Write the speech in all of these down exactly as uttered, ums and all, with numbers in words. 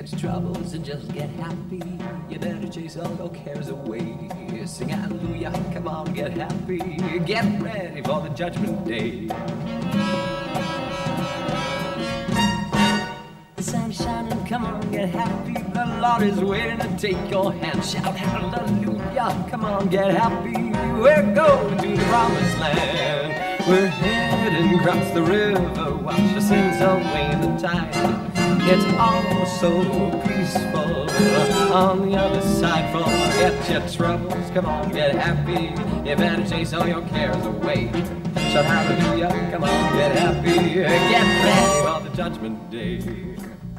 Forget your troubles and just get happy. You better chase all your cares away. Sing hallelujah, come on, get happy. Get ready for the judgment day. The sun's shining, come on, get happy. The Lord is waiting to take your hand. Shout hallelujah, come on, get happy. We're going to the promised land. We're heading across the river. Wash your sins away in the tide. It's all so peaceful on the other side. Forget your troubles, come on, get happy. You better chase all your cares away. Shout hallelujah, come on, get happy. Get ready for the judgment day.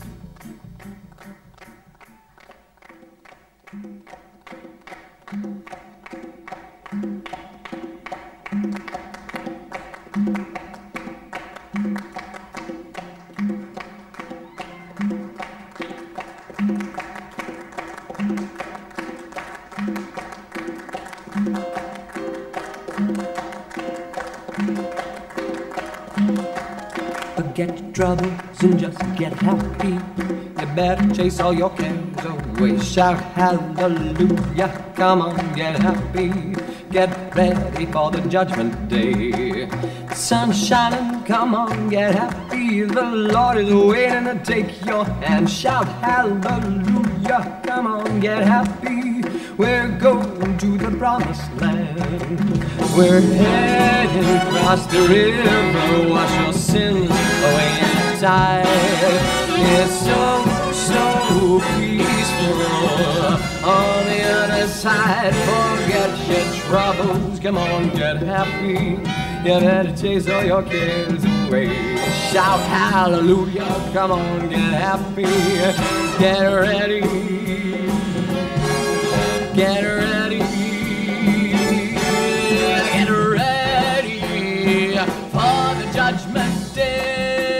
Forget your troubles and just get happy. You better chase all your cares away. Shout hallelujah, come on, get happy. Get ready for the judgment day. The sun's shining, come on, get happy. The Lord is waiting to take your hand. Shout hallelujah, come on, get happy. We're going to the promised land. We're heading across the river. Wash your sins away in the tide. It's so, so peaceful on the other side. Forget your troubles, come on, get happy. You better chase all your cares away. Shout hallelujah, come on, get happy. Get ready, get ready, get ready for the judgment day.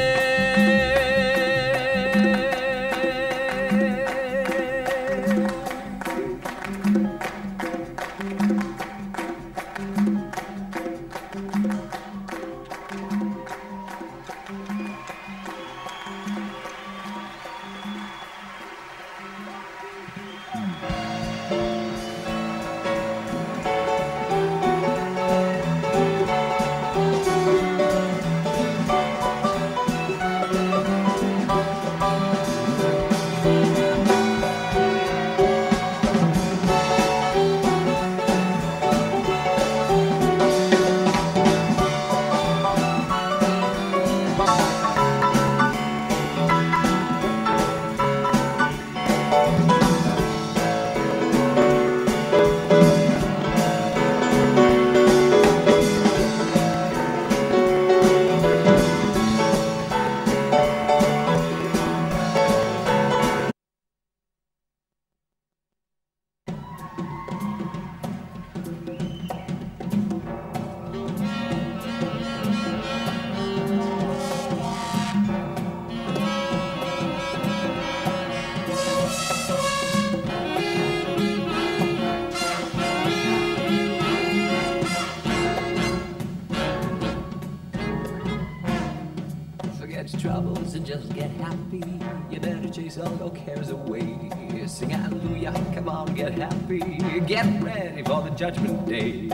Forget your troubles and just get happy. You better chase all your cares away. Sing hallelujah, come on, get happy. Get ready for the judgment day.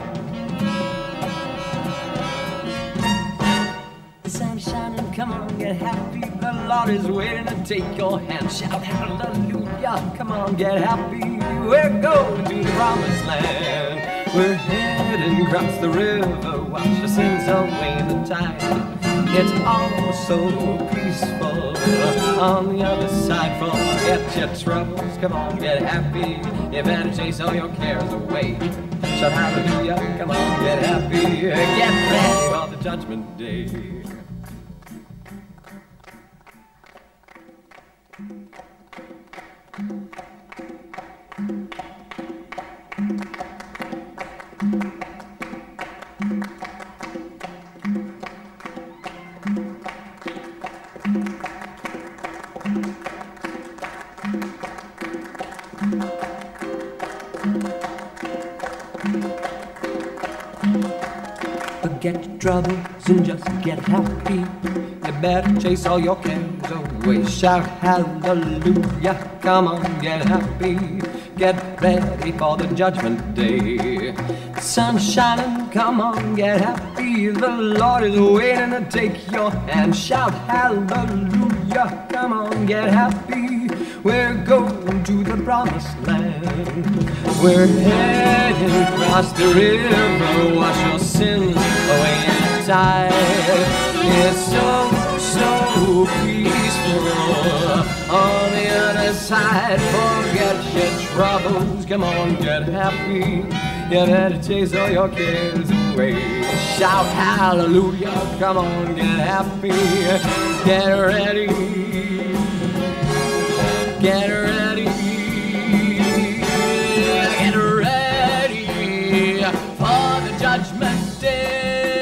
The sun's shining, come on, get happy. The Lord is waiting to take your hand. Shout hallelujah, come on, get happy. We're going to the promised land. We're heading across the river. Wash your sins away in the tide. It's all so peaceful on the other side. Forget your troubles, come on, get happy. You better chase all your cares away. Shout hallelujah, come on, get happy. Get ready for the judgment day. Forget your troubles and just get happy. You better chase all your cares away. Shout hallelujah, come on, get happy. Get ready for the judgment day. The sun's shining, come on, get happy. The Lord is waiting to take your hand. Shout hallelujah, come on, get happy. We're going to the promised land. We're heading across the river. Wash your sins away in the tide. It's so, so peaceful on the other side. Forget your troubles, come on, get happy. You better chase all your cares away. Shout hallelujah, come on, get happy. Get ready, get ready, get ready for the judgment day.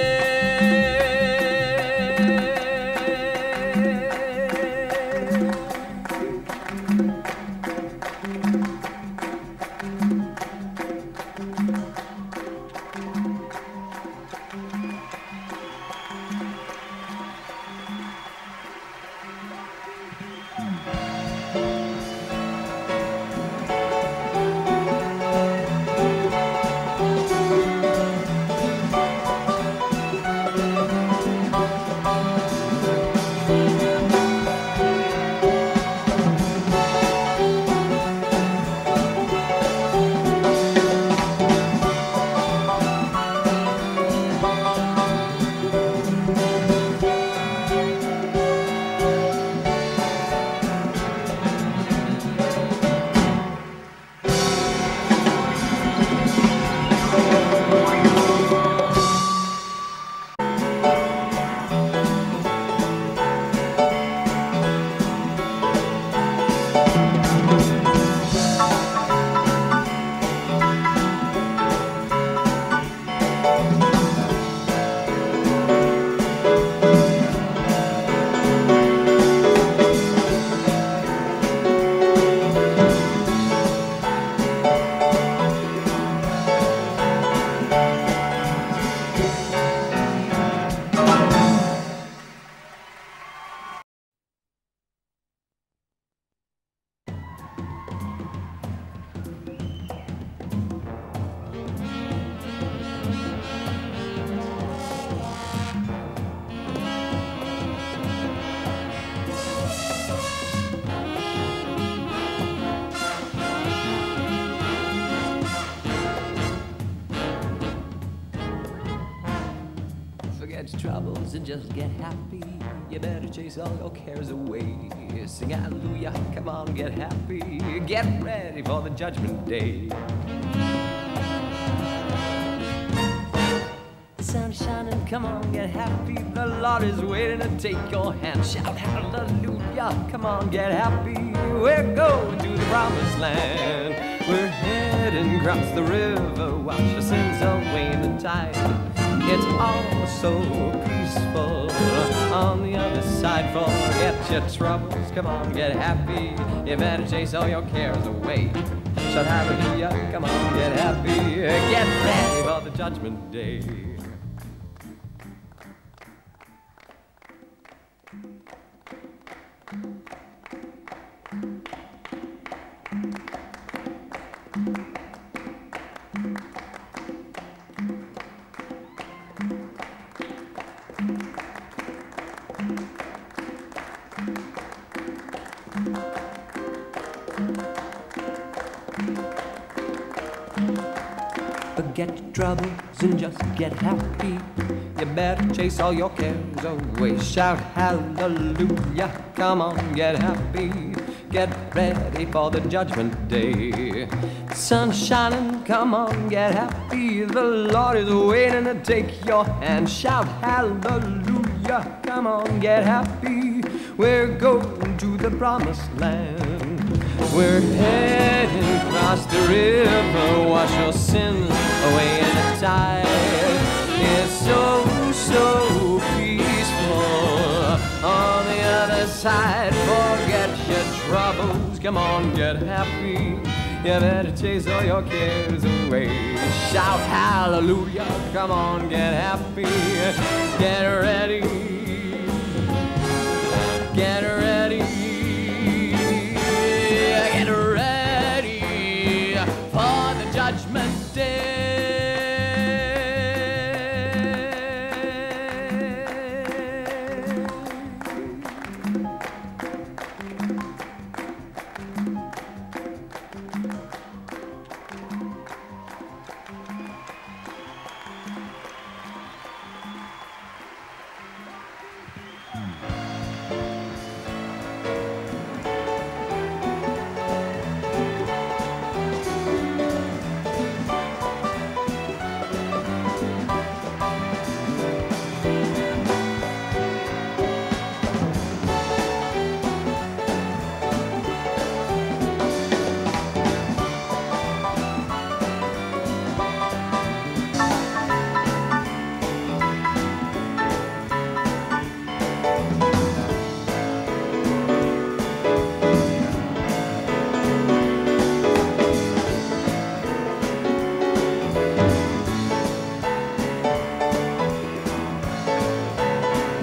Forget your troubles and just get happy. You better chase all your cares away. Sing hallelujah, come on, get happy. Get ready for the judgment day. The sun's shining, come on, get happy. The Lord is waiting to take your hand. Shout hallelujah, come on, get happy. We're going to the promised land. We're heading across the river. Wash your sins away in the tide. It's all so peaceful on the other side. Forget your troubles, come on, get happy. You better chase all your cares away. Shout hallelujah, come on, get happy. Get ready for the judgment day. Forget your troubles and just get happy. You better chase all your cares away. Shout hallelujah, come on, get happy. Get ready for the judgment day. The sun's shining, come on, get happy. The Lord is waiting to take your hand. Shout hallelujah, come on, get happy. We're going to the promised land. We're heading across the river. Wash your sins away in the tide. It's so, so peaceful on the other side. Forget your troubles, come on, get happy. You better chase all your cares away. Shout hallelujah, come on, get happy. Get ready, get ready, get ready for the judgment day. Mm.